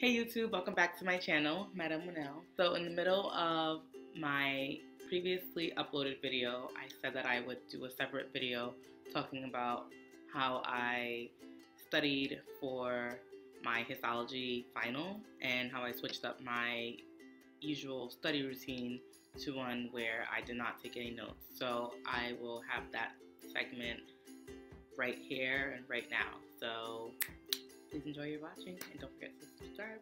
Hey YouTube, welcome back to my channel, Madame Monel. So in the middle of my previously uploaded video, I said that I would do a separate video talking about how I studied for my histology final and how I switched up my usual study routine to one where I did not take any notes. So I will have that segment right here and right now. So please enjoy your watching and don't forget to subscribe.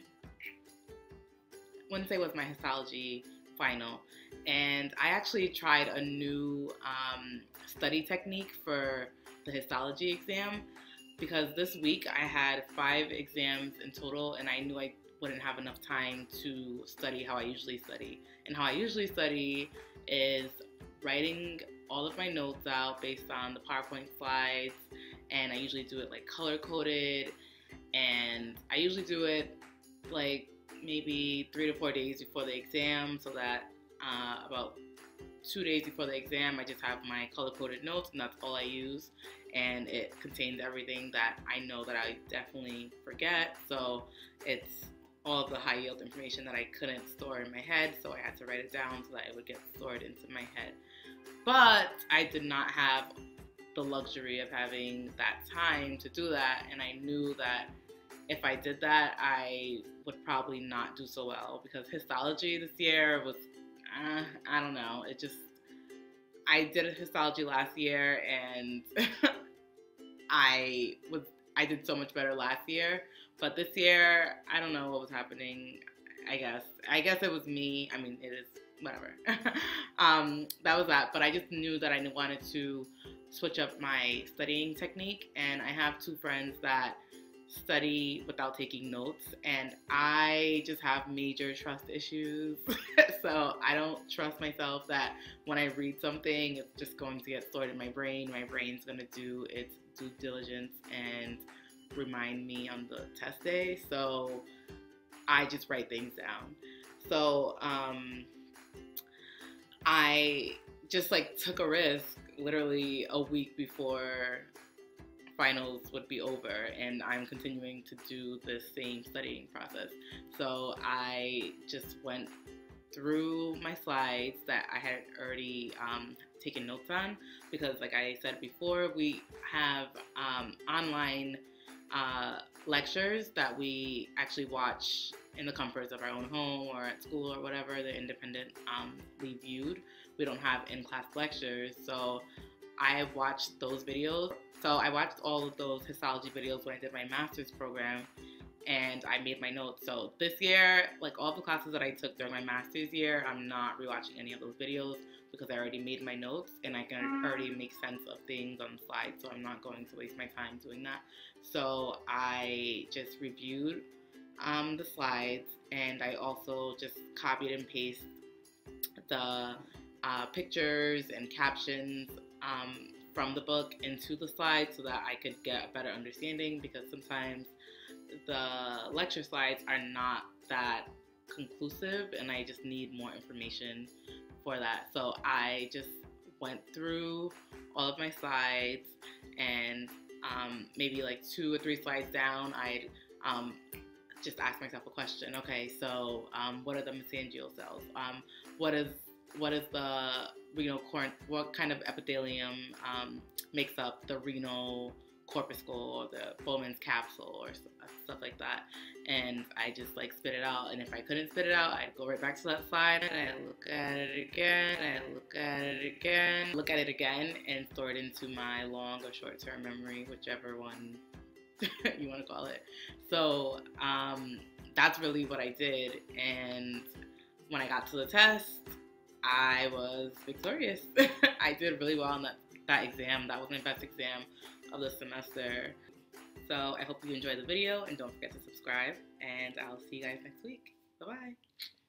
Wednesday was my histology final, and I actually tried a new study technique for the histology exam because this week I had 5 exams in total, and I knew I wouldn't have enough time to study how I usually study. And how I usually study is writing all of my notes out based on the PowerPoint slides, and I usually do it like color-coded, and I usually do it like maybe 3 to 4 days before the exam, so that about 2 days before the exam I just have my color-coded notes, and that's all I use, and it contains everything that I know that I definitely forget. So it's all of the high yield information that I couldn't store in my head, so I had to write it down so that it would get stored into my head. But I did not have the luxury of having that time to do that, and I knew that if I did that, I would probably not do so well, because histology this year was, I don't know, I did a histology last year, and I did so much better last year, but this year, I don't know what was happening. I guess it was me. I mean, it is, whatever. That was that, but I just knew that I wanted to switch up my studying technique, and I have 2 friends that study without taking notes, and I just have major trust issues. So I don't trust myself that when I read something, it's just going to get stored in my brain. My brain's going to do its due diligence and remind me on the test day. So I just write things down. So I just took a risk literally a week before finals would be over, and I'm continuing to do the same studying process. So I just went through my slides that I had already taken notes on, because like I said before, we have online lectures that we actually watch in the comforts of our own home or at school or whatever. They're independently viewed. We don't have in-class lectures, so I watched those videos. So I watched all of those histology videos when I did my master's program, and I made my notes. So this year, like all the classes that I took during my master's year, I'm not rewatching any of those videos because I already made my notes and I can already make sense of things on the slide, so I'm not going to waste my time doing that. So I just reviewed the slides, and I also just copied and pasted the pictures and captions from the book into the slides so that I could get a better understanding, because sometimes the lecture slides are not that conclusive and I just need more information for that. So I just went through all of my slides, and maybe like 2 or 3 slides down, I'd just ask myself a question. Okay, so what are the mesangial cells? What is the renal what kind of epithelium makes up the renal corpuscle or the Bowman's capsule or stuff like that? And I just spit it out, and if I couldn't spit it out, I'd go right back to that slide and I'd look at it again, I'd look at it again, look at it again, and store it into my long or short-term memory, whichever one you want to call it. So that's really what I did, and when I got to the test, I was victorious. I did really well on that exam. That was my best exam of the semester. So I hope you enjoyed the video, and don't forget to subscribe, and I'll see you guys next week. Bye-bye.